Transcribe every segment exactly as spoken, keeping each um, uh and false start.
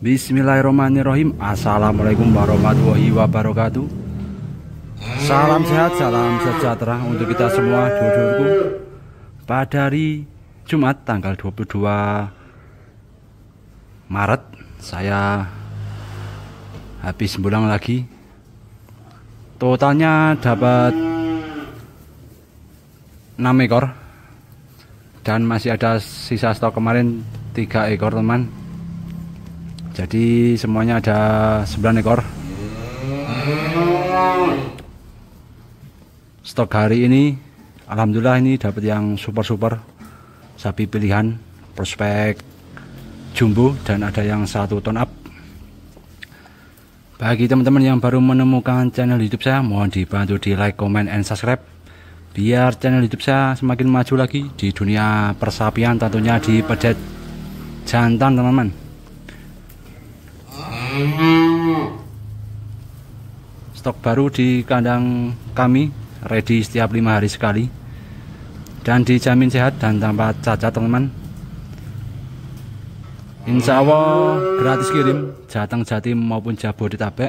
Bismillahirrahmanirrahim. Assalamualaikum warahmatullahi wabarakatuh. Salam sehat, salam sejahtera untuk kita semua, dulurku. Pada hari Jumat tanggal dua puluh dua Maret, saya habis pulang lagi. Totalnya dapat enam ekor dan masih ada sisa stok kemarin tiga ekor, teman. Jadi semuanya ada sembilan ekor. Stok hari ini alhamdulillah ini dapat yang super-super sapi pilihan, prospek jumbo, dan ada yang satu ton up. Bagi teman-teman yang baru menemukan channel YouTube saya, mohon dibantu di like, comment, and subscribe biar channel YouTube saya semakin maju lagi di dunia persapian, tentunya di pedet jantan, teman-teman. Stok baru di kandang kami, ready setiap lima hari sekali dan dijamin sehat dan tanpa cacat, teman-teman. Insya Allah gratis kirim Jateng, Jatim maupun Jabodetabek.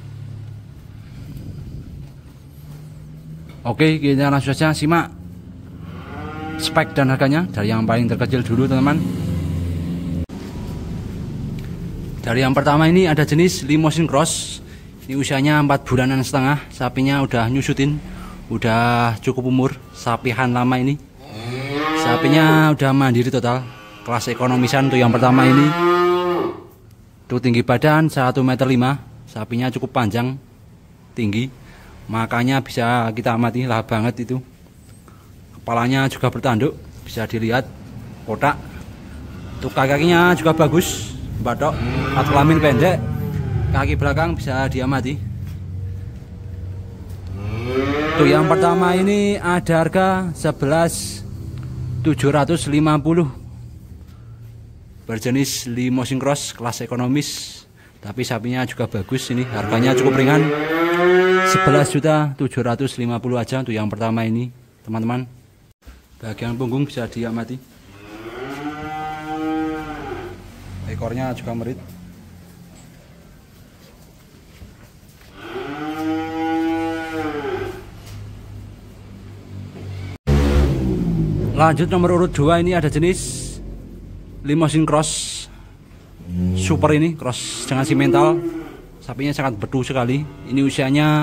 Oke, kita langsung saja simak spek dan harganya dari yang paling terkecil dulu, teman-teman. Dari yang pertama ini ada jenis Limousin Cross. Ini usianya empat bulanan setengah. Sapinya udah nyusutin, udah cukup umur. Sapihan lama ini. Sapinya udah mandiri total. Kelas ekonomisan untuk yang pertama ini. Untuk tinggi badan satu meter lima. Sapinya cukup panjang, tinggi. Makanya bisa kita amati lah banget itu. Kepalanya juga bertanduk, bisa dilihat kotak. Untuk kaki-kakinya juga bagus, batok, atau kelamin pendek. Kaki belakang bisa diamati. Untuk yang pertama ini ada harga sebelas ribu tujuh ratus lima puluh. Berjenis Limousin Cross, kelas ekonomis, tapi sapinya juga bagus. Ini harganya cukup ringan, sebelas juta tujuh ratus lima puluh aja untuk yang pertama ini, teman-teman. Bagian punggung bisa diamati, ekornya juga merit. Lanjut nomor urut dua, ini ada jenis Limousin Cross super, ini cross dengan simental. Sapinya sangat betul sekali. Ini usianya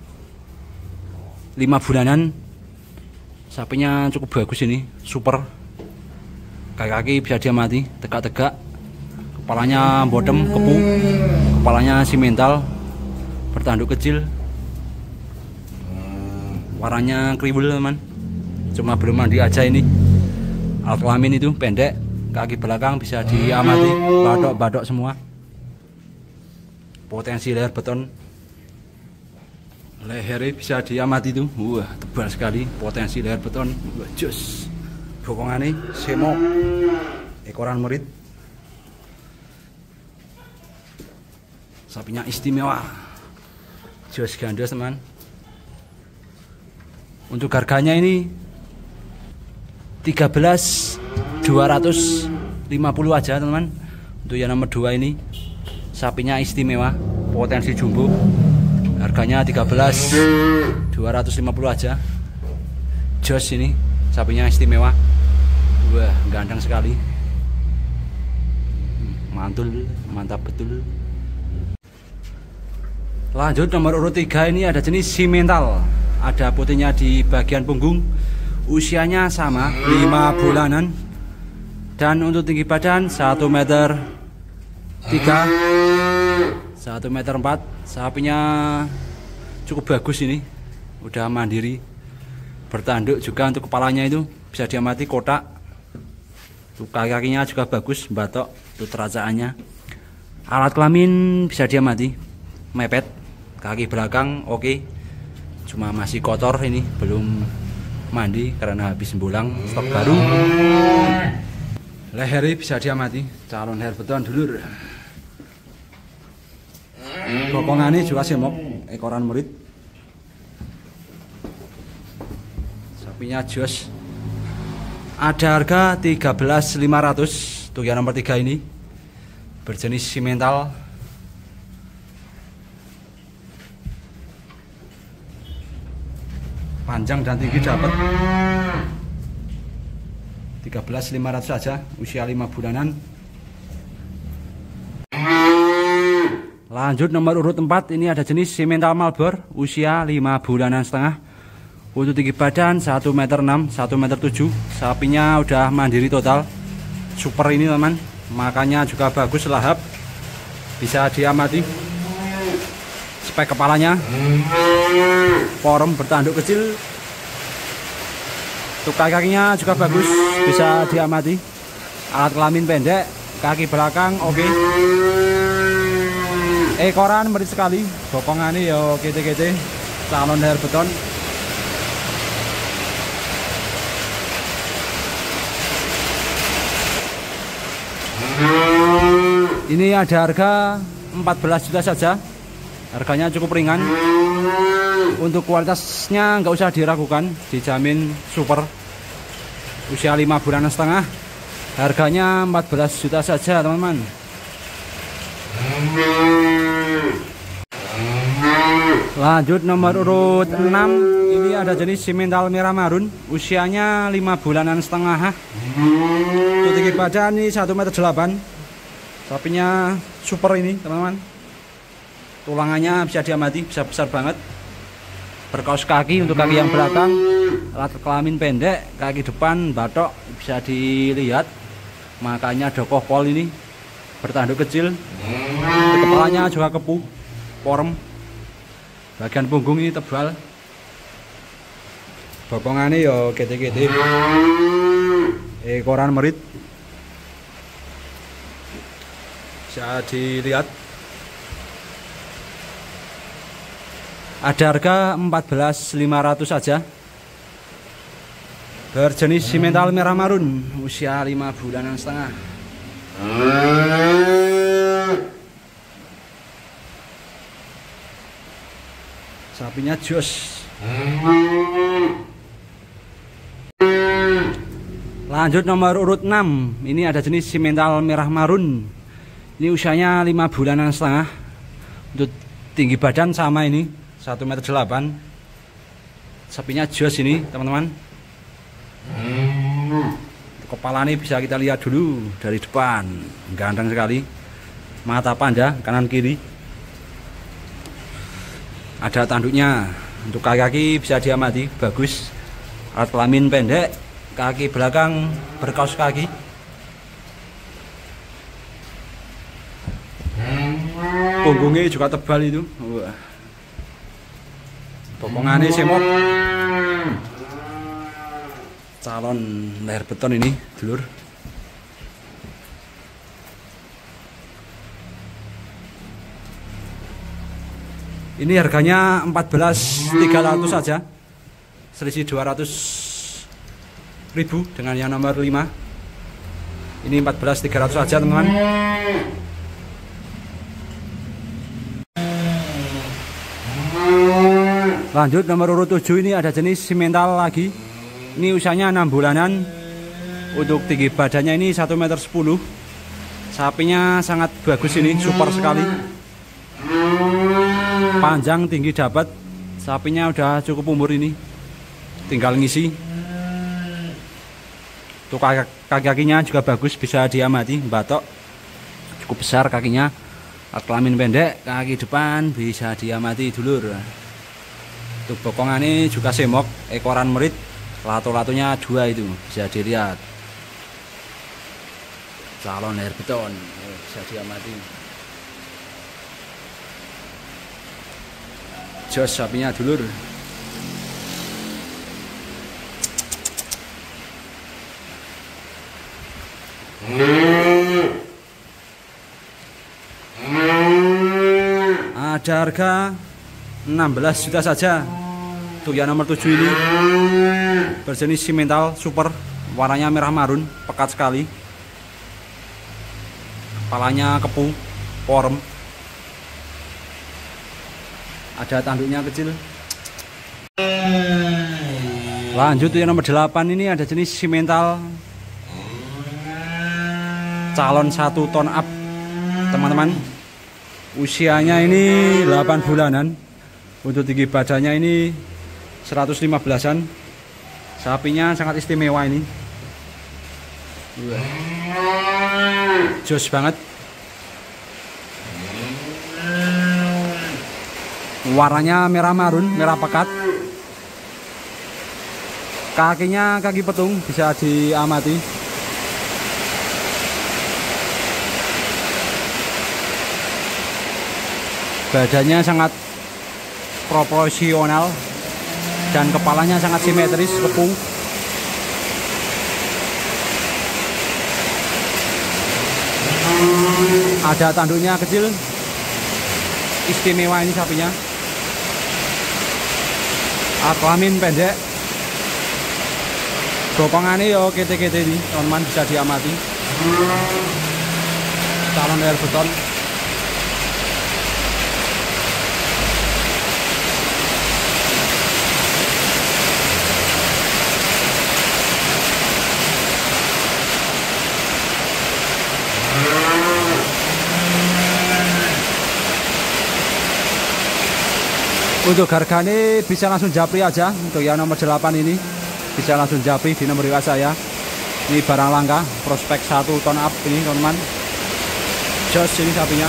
lima bulanan. Sapinya cukup bagus, ini super. Kaki-kaki bisa diamati, tegak-tegak. Kepalanya bottom, kepu. Kepalanya simental, bertanduk kecil. Warnanya kriwil, teman. Cuma belum mandi aja ini. Alat kelamin itu pendek. Kaki belakang bisa diamati, badok-badok semua. Potensi leher beton, lehernya bisa diamati tuh, wah tebal sekali. Potensi leher beton, wah jos. Bokongannya semok, ekoran merit. Sapinya istimewa, jos gandos, teman. Untuk harganya ini tiga belas ribu dua ratus lima puluh aja, teman. Untuk yang nomor dua ini sapinya istimewa, potensi jumbo. Harganya tiga belas ribu dua ratus lima puluh aja. Jos ini sapinya istimewa. Wah, ganteng sekali. Mantul, mantap betul. Lanjut nomor urut tiga, ini ada jenis simental. Ada putihnya di bagian punggung. Usianya sama, lima bulanan. Dan untuk tinggi badan satu meter tiga, satu meter empat. Sapinya cukup bagus, ini udah mandiri, bertanduk juga. Untuk kepalanya itu bisa diamati kotak. Untuk kaki-kakinya juga bagus, batok. Untuk teracaannya, alat kelamin bisa diamati, mepet. Kaki belakang oke, okay. Cuma masih kotor, ini belum mandi karena habis bulang stok baru. Lehernya bisa diamati, calon leher beton dulur. Bokongannya juga semok, ekoran merit. Sapinya jos. Ada harga tiga belas ribu lima ratus untuk yang nomor tiga ini. berjenis simental. Panjang dan tinggi dapat tiga belas lima ratus saja, usia lima bulanan. Lanjut nomor urut empat, ini ada jenis simental Malbor, usia lima bulanan setengah. Untuk tinggi badan satu meter enam, satu meter tujuh. Sapinya udah mandiri total. Super ini teman, makanya juga bagus, lahap. Bisa diamati. Spek kepalanya porem, bertanduk kecil. Untuk kaki-kakinya juga bagus, bisa diamati. Alat kelamin pendek, kaki belakang oke. Okay. Ekoran merit sekali, bokongannya yo kete-kete, calon leher beton. Ini ada harga empat belas juta saja. Harganya cukup ringan. Untuk kualitasnya nggak usah diragukan, dijamin super. Usia lima bulan setengah. Harganya empat belas juta saja, teman-teman. Lanjut nomor urut enam, ini ada jenis simental merah marun, usianya lima bulanan setengah. Untuk tinggi badan ini satu meter delapan. Sapinya super ini, teman-teman. Tulangannya bisa diamati, bisa besar banget. Berkaos kaki untuk kaki yang belakang, alat kelamin pendek, kaki depan batok bisa dilihat. Makanya ada kohpol ini, bertanduk kecil. Kepalanya juga kepu, porem. Bagian punggung ini tebal. Bokongannya yo kete-kete. Ekoran merit. Bisa dilihat. Ada harga empat belas lima ratus saja. Berjenis simental merah marun, usia lima bulanan setengah. Sapinya jos. Lanjut nomor urut enam, ini ada jenis simental merah marun. Ini usianya lima bulanan setengah. Untuk tinggi badan sama ini, satu meter delapan. Sapinya jos ini, teman-teman. Kepala ini bisa kita lihat dulu dari depan, ganteng sekali. Mata panda kanan kiri. Ada tanduknya. Untuk kaki-kaki bisa diamati, bagus. Alat kelamin pendek, kaki belakang berkaos kaki. Punggungnya juga tebal itu. Wah. Bokongannya semok. Calon leher beton ini, dulur. Ini harganya empat belas tiga ratus saja. Selisih dua ratus ribu dengan yang nomor lima. Ini empat belas tiga ratus saja, teman-teman. Lanjut nomor urut tujuh, ini ada jenis simental lagi. Ini usianya enam bulanan. Untuk tinggi badannya ini satu meter sepuluh. Sapinya sangat bagus ini, super sekali. Panjang tinggi dapat. Sapinya udah cukup umur ini. Tinggal ngisi. Untuk kaki-kakinya juga bagus, bisa diamati, batok. Cukup besar kakinya. Alat kelamin pendek, kaki depan bisa diamati, dulur. Untuk bokongannya juga semok, ekoran merit. Lato-latonya dua itu, bisa dilihat. Calon leher beton, bisa diamati. Jos sapinya, dulur. Ada harga enam belas juta saja. Untuk yang nomor tujuh ini, berjenis simental super, warnanya merah marun, pekat sekali. Kepalanya kepu, porem. Ada tanduknya kecil. Lanjut yang nomor delapan, ini ada jenis simental calon satu ton up. teman-teman. Usianya ini delapan bulanan. Untuk tinggi badannya ini seratus lima belasan. Sapinya sangat istimewa ini. Jos banget. Warnanya merah marun, merah pekat. Kakinya kaki petung, bisa diamati. Badannya sangat proporsional dan kepalanya sangat simetris, kepu. Ada tanduknya kecil, istimewa ini sapinya. Kelamin pendek, bokongannya yo kete-kete ini, teman-teman, bisa diamati. Calon air beton. Untuk harganya bisa langsung japri aja. Untuk yang nomor delapan ini bisa langsung japri di nomor W A saya. Ini barang langka, prospek satu ton up ini, teman-teman. Jos ini sapinya.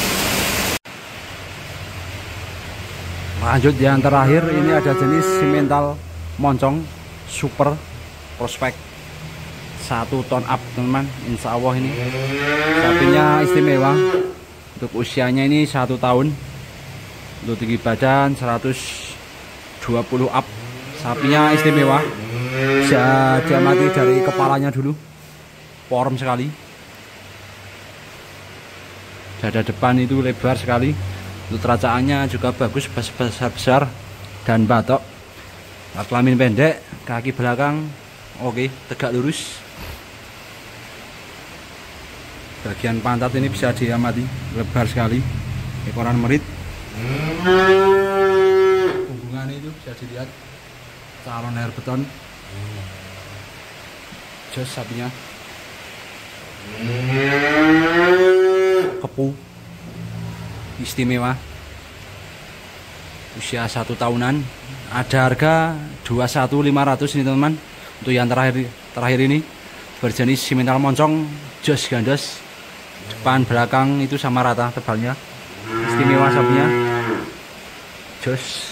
Lanjut yang terakhir, ini ada jenis simental moncong super prospek satu ton up, teman-teman. Insya Allah ini sapinya istimewa. Untuk usianya ini satu tahun. Untuk tinggi badan seratus dua puluh up. Sapinya istimewa. Bisa diamati dari kepalanya dulu. Form sekali. Dada depan itu lebar sekali. Untuk teracaannya juga bagus, besar-besar dan batok. Kelamin pendek, kaki belakang oke, tegak lurus. Bagian pantat ini bisa diamati, lebar sekali. Ekoran merit. Hubungan itu bisa dilihat, calon air beton. Jos sapinya, kepu, istimewa. Usia satu tahunan. Ada harga dua puluh satu lima ratus ini, teman-teman. Untuk yang terakhir terakhir ini berjenis simental moncong, jos gandos. Depan belakang itu sama rata tebalnya. Istimewa sapinya. Jos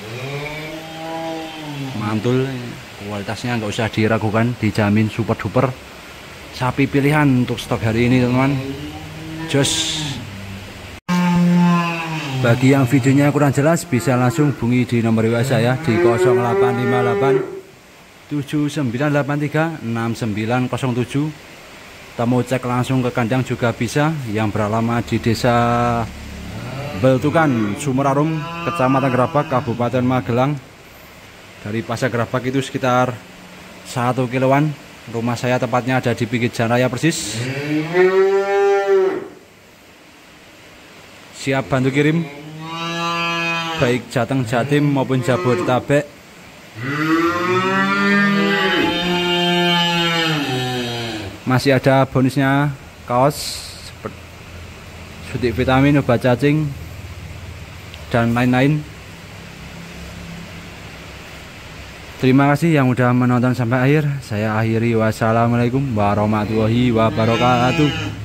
mantul, kualitasnya nggak usah diragukan, dijamin super duper. Sapi pilihan untuk stok hari ini, teman-teman. Jos. Bagi yang videonya kurang jelas bisa langsung hubungi di nomor W A saya di nol delapan lima delapan tujuh sembilan delapan tiga enam sembilan nol tujuh. Tamu cek langsung ke kandang juga bisa, yang beralamat di Desa Beltukan, Sumerarum, Kecamatan Gerabak, Kabupaten Magelang. Dari Pasar Gerabak itu sekitar satu kiloan. Rumah saya tepatnya ada di pinggir jalan raya persis. Siap bantu kirim, baik Jateng, Jatim maupun Jabodetabek. Masih ada bonusnya kaos, suntik vitamin, obat cacing, dan lain-lain. Terima kasih yang udah menonton sampai akhir. Saya akhiri, wassalamualaikum warahmatullahi wabarakatuh.